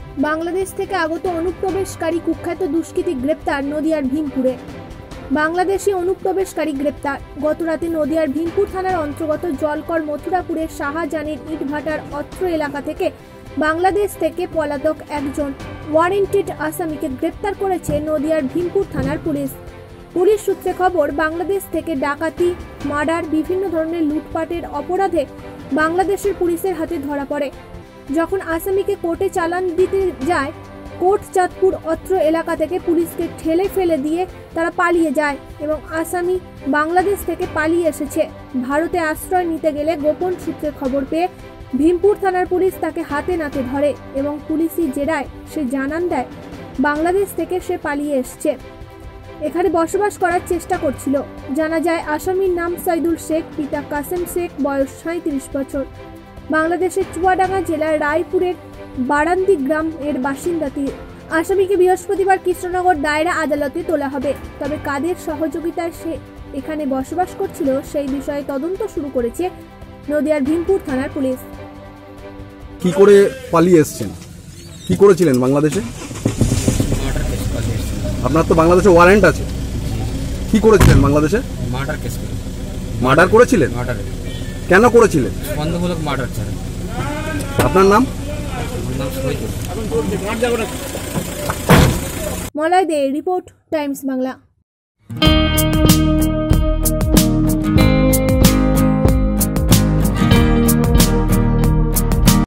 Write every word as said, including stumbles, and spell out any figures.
বাংলাদেশ থেকে আগত অনুপ্রবেশকারী কুখ্যাত দুষ্কৃতী গ্রেপ্তার নদিয়ার ভীমপুরে। বাংলাদেশি অনুপ্রবেশকারী গ্রেপ্তার। গতরাতে নদিয়ার ভীমপুর থানার অন্তর্গত জলকর মথুরাপুরের শাহজাহানের ইটভাটার অত্র এলাকা থেকে বাংলাদেশ থেকে পলাতক একজন ওয়ারেন্টেড আসামিকে গ্রেপ্তার করেছে নদিয়ার ভীমপুর থানার পুলিশ। পুলিশ সূত্রে খবর, বাংলাদেশ থেকে ডাকাতি, মার্ডার, বিভিন্ন ধরনের লুটপাটের অপরাধে বাংলাদেশের পুলিশের হাতে ধরা পড়ে। যখন আসামিকে কোর্টে চালান দিতে যায়, কোর্ট চাঁদপুর অত্র এলাকা থেকে পুলিশকে ঠেলে ফেলে দিয়ে তারা পালিয়ে যায় এবং আসামি বাংলাদেশ থেকে পালিয়ে এসেছে। ভারতে আশ্রয় নিতে গেলে গোপন সূত্রে খবর পেয়ে ভীমপুর থানার পুলিশ তাকে হাতে নাতে ধরে এবং পুলিশি জেরায় সে জানান দেয় বাংলাদেশ থেকে সে পালিয়ে এসছে, এখানে বসবাস করার চেষ্টা করছিল। জানা যায় আসামির নাম সাইদুল শেখ, পিতা কাসেম শেখ, বয়স সাঁত্রিশ বছর। বাংলাদেশের চুয়াডাঙ্গা জেলার রায়পুরের বারান্দি গ্রাম এর বাসিন্দা তিনি। আসামিকে বৃহস্পতিবার কৃষ্ণনগর দায়রা আদালতে তোলা হবে। তবে কাদের সহযোগিতায় সে এখানে বসবাস করছিল সেই বিষয়ে তদন্ত শুরু করেছে নদিয়ার ভীমপুর থানার পুলিশ। কি করে পালিয়ে এসেছেন? কি করেছিলেন বাংলাদেশে? আপনার তো বাংলাদেশে ওয়ারেন্ট আছে। কি করেছিলেন বাংলাদেশে? মার্ডার কেস করে। মার্ডার করেছিলেন? মার্ডার। কেন করেছিলেন? বন্ধমূলক মার্ডার ছিল। আপনার নাম? Malay Dey, report, Times Bangla.